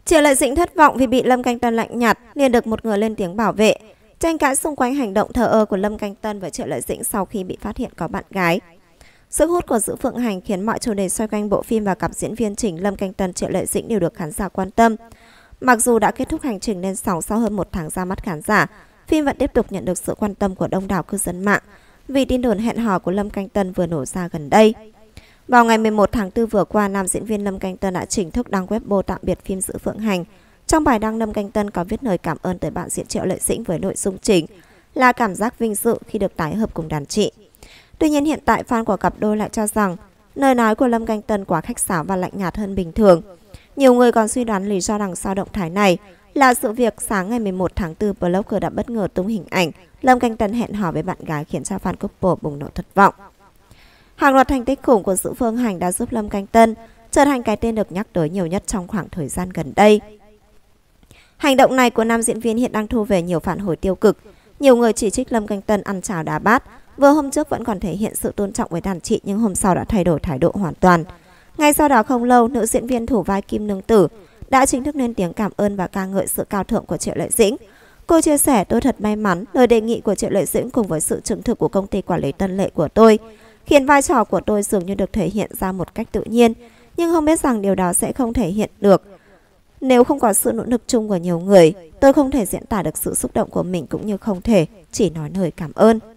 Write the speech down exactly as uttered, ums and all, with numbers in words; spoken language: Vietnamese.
Triệu Lợi Dĩnh thất vọng vì bị Lâm Canh Tân lạnh nhạt, liền được một người lên tiếng bảo vệ. Tranh cãi xung quanh hành động thờ ơ của Lâm Canh Tân với Triệu Lợi Dĩnh sau khi bị phát hiện có bạn gái. Sức hút của Giữ Phượng Hành khiến mọi chủ đề xoay quanh bộ phim và cặp diễn viên chính Lâm Canh Tân, Triệu Lợi Dĩnh đều được khán giả quan tâm. Mặc dù đã kết thúc hành trình lên sóng sau hơn một tháng ra mắt khán giả, phim vẫn tiếp tục nhận được sự quan tâm của đông đảo cư dân mạng vì tin đồn hẹn hò của Lâm Canh Tân vừa nổ ra gần đây. Vào ngày mười một tháng tư vừa qua, nam diễn viên Lâm Canh Tân đã chính thức đăng Weibo tạm biệt phim Giữ Phượng Hành. Trong bài đăng, Lâm Canh Tân có viết lời cảm ơn tới bạn diễn Triệu Lợi Dĩnh với nội dung chính là cảm giác vinh dự khi được tái hợp cùng đàn chị. Tuy nhiên, hiện tại fan của cặp đôi lại cho rằng lời nói của Lâm Canh Tân quá khách sáo và lạnh nhạt hơn bình thường. Nhiều người còn suy đoán lý do đằng sau động thái này là sự việc sáng ngày mười một tháng tư, blogger đã bất ngờ tung hình ảnh Lâm Canh Tân hẹn hò với bạn gái, khiến cho fan couple bùng nổ thất vọng. Hàng loạt thành tích khủng của Giữ Phượng Hành đã giúp Lâm Canh Tân trở thành cái tên được nhắc tới nhiều nhất trong khoảng thời gian gần đây. Hành động này của nam diễn viên hiện đang thu về nhiều phản hồi tiêu cực. Nhiều người chỉ trích Lâm Canh Tân ăn cháo đá bát, vừa hôm trước vẫn còn thể hiện sự tôn trọng với đàn chị nhưng hôm sau đã thay đổi thái độ hoàn toàn. Ngay sau đó không lâu, nữ diễn viên thủ vai Kim Nương Tử đã chính thức lên tiếng cảm ơn và ca ngợi sự cao thượng của Triệu Lợi Dĩnh. Cô chia sẻ: "Tôi thật may mắn, lời đề nghị của Triệu Lợi Dĩnh cùng với sự chứng thực của công ty quản lý Tân Lệ của tôi khiến vai trò của tôi dường như được thể hiện ra một cách tự nhiên, nhưng không biết rằng điều đó sẽ không thể hiện được nếu không có sự nỗ lực chung của nhiều người. Tôi không thể diễn tả được sự xúc động của mình cũng như không thể chỉ nói lời cảm ơn."